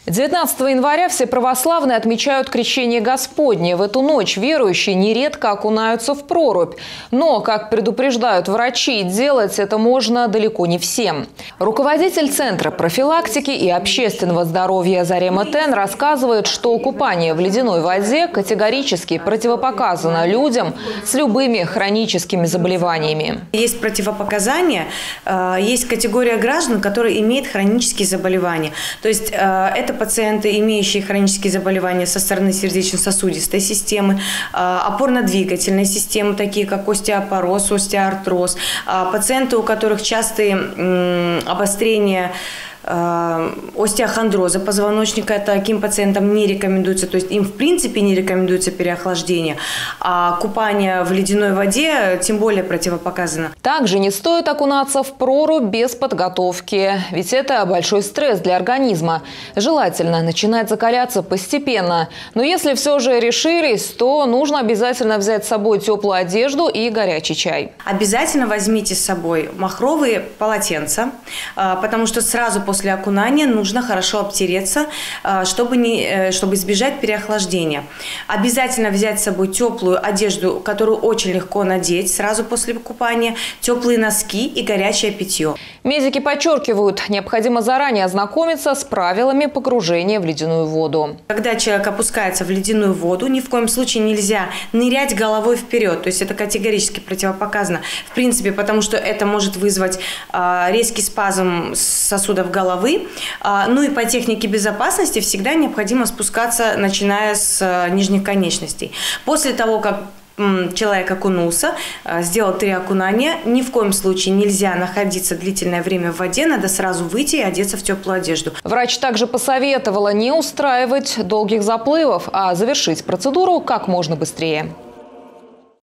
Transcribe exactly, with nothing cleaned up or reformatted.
девятнадцатого января все православные отмечают Крещение Господне. В эту ночь верующие нередко окунаются в прорубь. Но, как предупреждают врачи, делать это можно далеко не всем. Руководитель Центра профилактики и общественного здоровья Зарема Тен рассказывает, что купание в ледяной воде категорически противопоказано людям с любыми хроническими заболеваниями. Есть противопоказания, есть категория граждан, которые имеют хронические заболевания. То есть это пациенты, имеющие хронические заболевания со стороны сердечно-сосудистой системы, опорно-двигательной системы, такие как остеопороз, остеоартроз, пациенты, у которых частые обострения остеохондроза позвоночника, таким пациентам не рекомендуется, то есть им в принципе не рекомендуется переохлаждение, а купание в ледяной воде тем более противопоказано. Также не стоит окунаться в прорубь без подготовки, ведь это большой стресс для организма. Желательно начинать закаляться постепенно, но если все же решились, то нужно обязательно взять с собой теплую одежду и горячий чай. Обязательно возьмите с собой махровые полотенца, потому что сразу после После окунания нужно хорошо обтереться, чтобы, не, чтобы избежать переохлаждения. Обязательно взять с собой теплую одежду, которую очень легко надеть сразу после купания, теплые носки и горячее питье. Медики подчеркивают, необходимо заранее ознакомиться с правилами погружения в ледяную воду. Когда человек опускается в ледяную воду, ни в коем случае нельзя нырять головой вперед. То есть это категорически противопоказано. В принципе, потому что это может вызвать резкий спазм сосудов головы. головы. Ну и по технике безопасности всегда необходимо спускаться, начиная с нижних конечностей. После того, как человек окунулся, сделал три окунания, ни в коем случае нельзя находиться длительное время в воде, надо сразу выйти и одеться в теплую одежду. Врач также посоветовала не устраивать долгих заплывов, а завершить процедуру как можно быстрее.